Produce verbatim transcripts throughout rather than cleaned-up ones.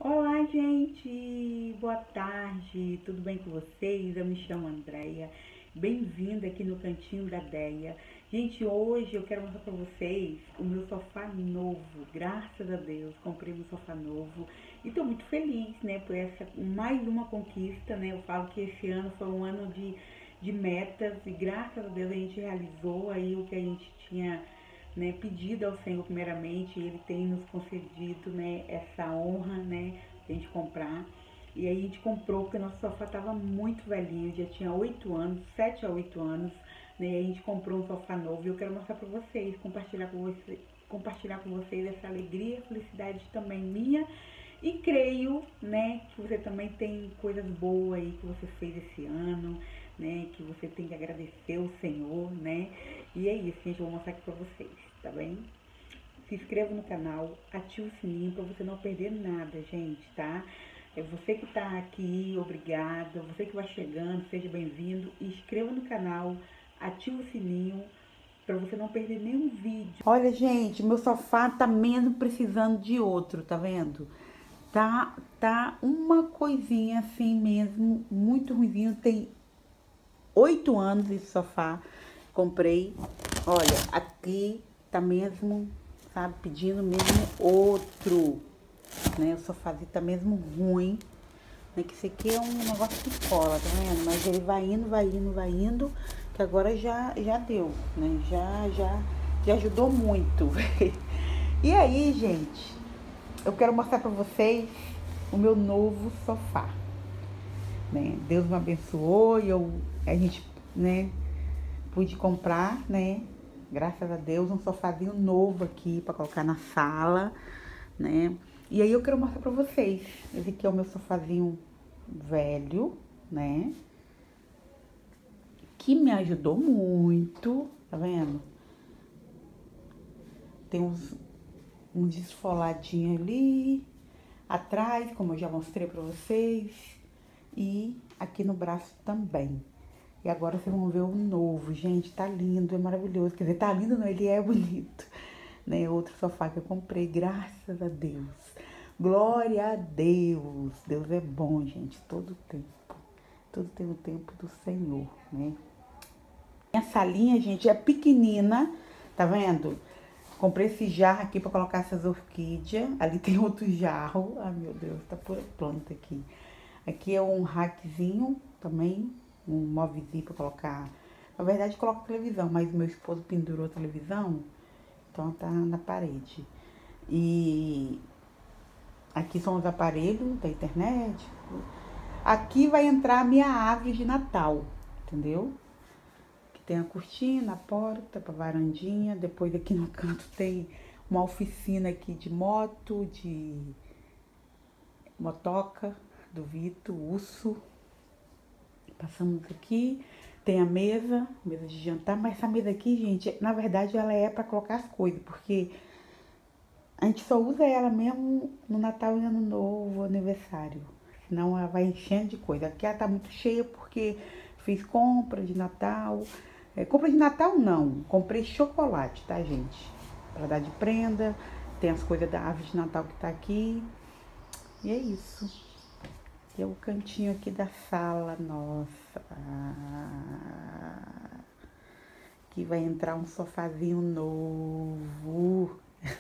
Olá, gente! Boa tarde! Tudo bem com vocês? Eu me chamo Andréia. Bem-vinda aqui no Cantinho da Deia. Gente, hoje eu quero mostrar para vocês o meu sofá novo. Graças a Deus, comprei um sofá novo e tô muito feliz, né, por essa mais uma conquista, né? Eu falo que esse ano foi um ano de, de metas e graças a Deus a gente realizou aí o que a gente tinha, né, pedido ao Senhor primeiramente. Ele tem nos concedido, né, essa honra, né, de a gente comprar. E aí a gente comprou porque nosso sofá estava muito velhinho, já tinha oito anos, sete a oito anos, né, e a gente comprou um sofá novo e eu quero mostrar para vocês, compartilhar com vocês, compartilhar com vocês essa alegria, felicidade também minha. E creio, né, que você também tem coisas boas aí que você fez esse ano, né, que você tem que agradecer o Senhor, né. E é isso, gente, eu vou mostrar aqui pra vocês, tá bem? Se inscreva no canal, ative o sininho pra você não perder nada, gente, tá? É você que tá aqui, obrigada. Você que vai chegando, seja bem-vindo. Inscreva no canal, ative o sininho pra você não perder nenhum vídeo. Olha, gente, meu sofá tá mesmo precisando de outro, tá vendo? Tá, tá uma coisinha assim mesmo, muito ruimzinho. Tem oito anos esse sofá. Comprei. Olha, aqui tá mesmo, sabe, pedindo mesmo outro, né? O sofazinho tá mesmo ruim, né? Que esse aqui é um negócio que cola, tá vendo? Mas ele vai indo, vai indo, vai indo, que agora já, já deu, né? Já, já, já ajudou muito. E aí, gente, eu quero mostrar pra vocês o meu novo sofá, né? Deus me abençoou e eu, a gente, né, pude comprar, né? Graças a Deus, um sofazinho novo aqui para colocar na sala, né? E aí eu quero mostrar para vocês. Esse aqui é o meu sofazinho velho, né? Que me ajudou muito, tá vendo? Tem uns, uns desfoladinhos ali atrás, como eu já mostrei para vocês, e aqui no braço também. E agora vocês vão ver o novo, gente, tá lindo, é maravilhoso. Quer dizer, tá lindo não, ele é bonito, né? Outro sofá que eu comprei, graças a Deus. Glória a Deus. Deus é bom, gente, todo tempo. Tudo tem o tempo do Senhor, né? Minha salinha, gente, é pequenina, tá vendo? Comprei esse jarro aqui pra colocar essas orquídeas. Ali tem outro jarro. Ai, meu Deus, tá pura planta aqui. Aqui é um rackzinho também, um móvelzinho pra colocar. Na verdade, coloco televisão, mas meu esposo pendurou a televisão, então tá na parede. E aqui são os aparelhos da internet. Aqui vai entrar a minha árvore de Natal, entendeu? Que tem a cortina, a porta pra varandinha. Depois aqui no canto tem uma oficina aqui de moto, de motoca, do Vito, urso. Passamos aqui, tem a mesa, mesa de jantar, mas essa mesa aqui, gente, na verdade ela é pra colocar as coisas, porque a gente só usa ela mesmo no Natal e Ano Novo, aniversário. Senão ela vai enchendo de coisa. Aqui ela tá muito cheia porque fiz compra de Natal. É, compra de Natal não, comprei chocolate, tá, gente? Pra dar de prenda. Tem as coisas da árvore de Natal que tá aqui. E é isso. E é o cantinho aqui da sala nossa. Ah, aqui vai entrar um sofazinho novo.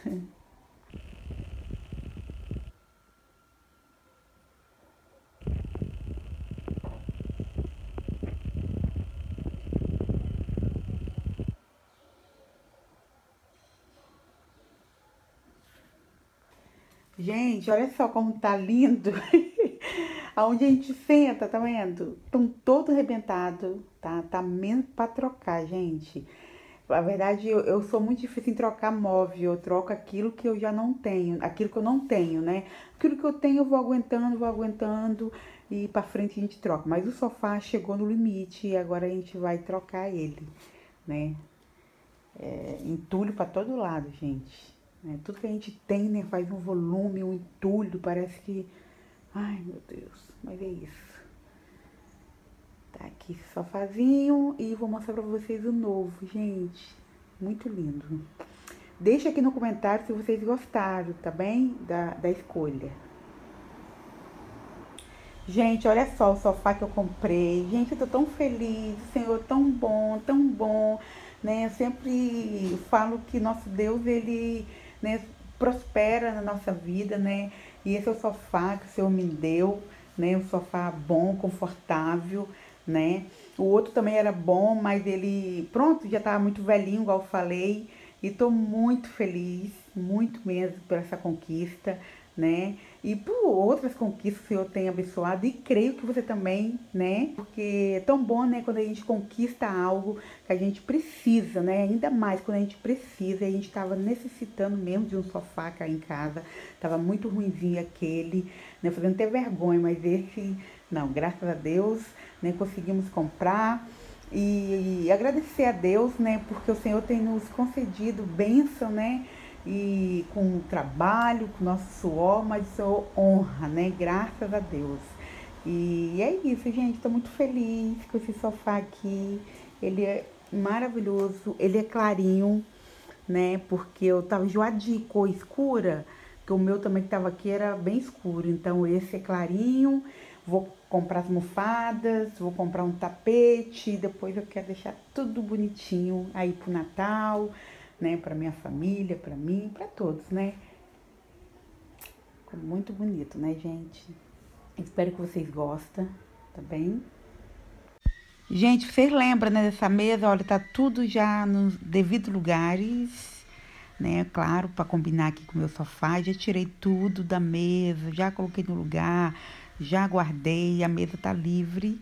Gente, olha só como tá lindo. Aonde a gente senta, tá vendo? Tão todo arrebentado, tá? Tá menos pra trocar, gente. Na verdade, eu, eu sou muito difícil em trocar móvel. Eu troco aquilo que eu já não tenho, aquilo que eu não tenho, né? Aquilo que eu tenho eu vou aguentando, vou aguentando e pra frente a gente troca. Mas o sofá chegou no limite e agora a gente vai trocar ele, né? É, entulho pra todo lado, gente. É, tudo que a gente tem, né, faz um volume, um entulho, parece que... Ai, meu Deus, mas é isso. Tá aqui esse sofazinho e vou mostrar pra vocês o novo, gente. Muito lindo. Deixa aqui no comentário se vocês gostaram, tá bem? Da, da escolha. Gente, olha só o sofá que eu comprei. Gente, eu tô tão feliz, o Senhor tão bom, tão bom, né? Eu sempre falo que nosso Deus, ele, né, prospera na nossa vida, né? E esse é o sofá que o Senhor me deu, né? Um sofá bom, confortável, né? O outro também era bom, mas ele, pronto, já tava muito velhinho, igual eu falei. E tô muito feliz, muito mesmo por essa conquista, né? E por outras conquistas que o Senhor tem abençoado, e creio que você também, né? Porque é tão bom, né, quando a gente conquista algo que a gente precisa, né? Ainda mais quando a gente precisa, e a gente estava necessitando mesmo de um sofá cá em casa, tava muito ruimzinho aquele, né? Fazendo até vergonha, mas esse, não, graças a Deus, né, conseguimos comprar. E, e agradecer a Deus, né, porque o Senhor tem nos concedido bênção, né, e com o trabalho, com o nosso suor, mas isso honra, né, graças a Deus. E é isso, gente, estou muito feliz com esse sofá aqui, ele é maravilhoso, ele é clarinho, né, porque eu tava enjoadinha de cor escura, que o meu também que tava aqui era bem escuro, então esse é clarinho. Vou comprar as almofadas, vou comprar um tapete, depois eu quero deixar tudo bonitinho aí pro Natal, né, pra minha família, pra mim, pra todos, né? Ficou muito bonito, né, gente? Espero que vocês gostem, tá bem? Gente, vocês lembram, né, dessa mesa? Olha, tá tudo já nos devidos lugares, né? Claro, para combinar aqui com o meu sofá. Já tirei tudo da mesa, já coloquei no lugar, já guardei, a mesa tá livre.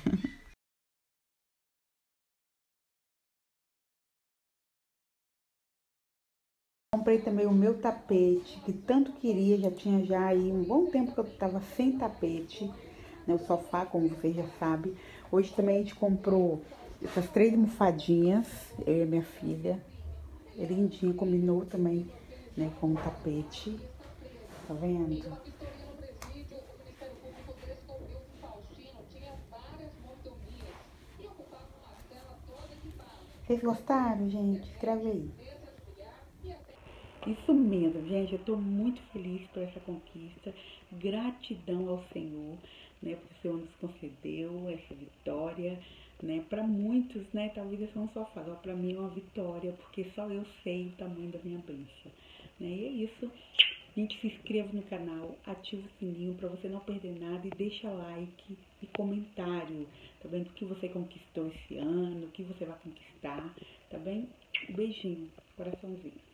Comprei também o meu tapete, que tanto queria, já tinha já aí um bom tempo que eu tava sem tapete, né? O sofá, como vocês já sabem. Hoje também a gente comprou essas três almofadinhas, eu e a minha filha. É lindinho, combinou também, né, com o tapete. Tá vendo? Vocês gostaram, gente? Escreve aí. Isso mesmo, gente. Eu estou muito feliz por essa conquista. Gratidão ao Senhor, né? Porque o Senhor nos concedeu essa vitória, né? Para muitos, né? Talvez eu não só falo, para mim é uma vitória, porque só eu sei o tamanho da minha bênção, né? E é isso. Gente, se inscreva no canal, ativa o sininho para você não perder nada e deixa like e comentário, tá bem? O que você conquistou esse ano, o que você vai conquistar, tá bem? Um beijinho, coraçãozinho.